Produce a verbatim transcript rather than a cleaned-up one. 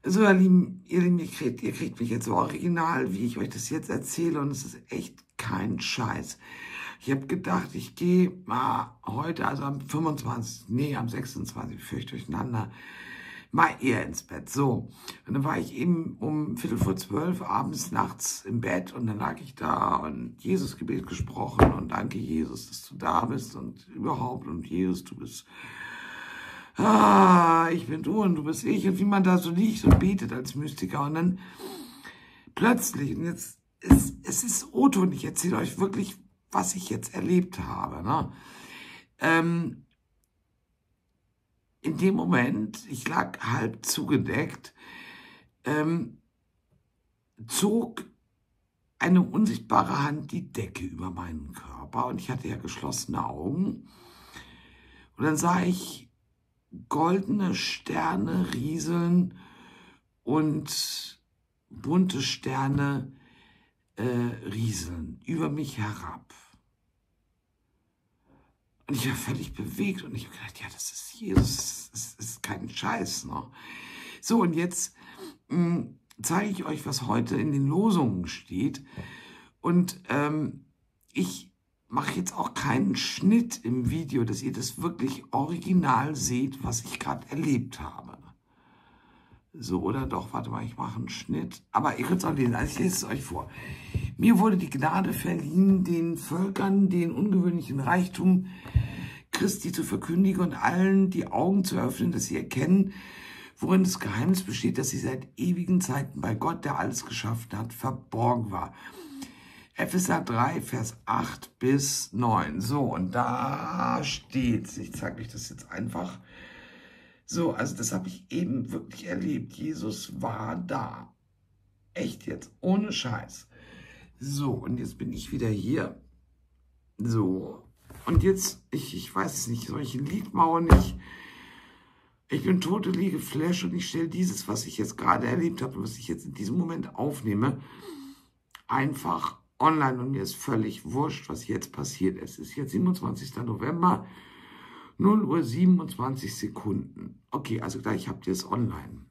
So, ihr Lieben, ihr Lieben, ihr kriegt, ihr kriegt mich jetzt so original, wie ich euch das jetzt erzähle, und es ist echt kein Scheiß. Ich habe gedacht, ich gehe mal heute, also am fünfundzwanzigsten, nee, am sechsundzwanzigsten, bevor ich durcheinander, mal eher ins Bett. So, und dann war ich eben um Viertel vor zwölf abends nachts im Bett, und dann lag ich da und Jesusgebet gesprochen und danke Jesus, dass du da bist und überhaupt, und Jesus, du bist... Ah, ich bin du und du bist ich, und wie man da so liegt und betet als Mystiker, und dann plötzlich, und jetzt ist es ist O-Ton, und ich erzähle euch wirklich, was ich jetzt erlebt habe, ne? Ähm, in dem Moment, ich lag halb zugedeckt, ähm, zog eine unsichtbare Hand die Decke über meinen Körper, und ich hatte ja geschlossene Augen, und dann sah ich goldene Sterne rieseln und bunte Sterne äh, rieseln über mich herab. Und ich war völlig bewegt, und ich habe gedacht, ja, das ist Jesus, das ist kein Scheiß, ne? So, und jetzt mh, zeige ich euch, was heute in den Losungen steht. Und ähm, ich mache jetzt auch keinen Schnitt im Video, dass ihr das wirklich original seht, was ich gerade erlebt habe. So, oder doch, warte mal, ich mache einen Schnitt. Aber ihr könnt es auch lesen, also ich lese es euch vor. Mir wurde die Gnade verliehen, den Völkern den ungewöhnlichen Reichtum Christi zu verkündigen und allen die Augen zu öffnen, dass sie erkennen, worin das Geheimnis besteht, dass sie seit ewigen Zeiten bei Gott, der alles geschaffen hat, verborgen war. Epheser drei, Vers acht bis neun. So, und da steht, ich zeige euch das jetzt einfach. So, also das habe ich eben wirklich erlebt. Jesus war da. Echt jetzt, ohne Scheiß. So, und jetzt bin ich wieder hier. So, und jetzt, ich, ich weiß es nicht, soll ich ein Lied machen? Ich, ich bin totally geflasht, und ich stelle dieses, was ich jetzt gerade erlebt habe, was ich jetzt in diesem Moment aufnehme, einfach online, und mir ist völlig wurscht, was jetzt passiert ist. Es ist jetzt siebenundzwanzigster November, null Uhr siebenundzwanzig Sekunden. Okay, also gleich habt ihr es online.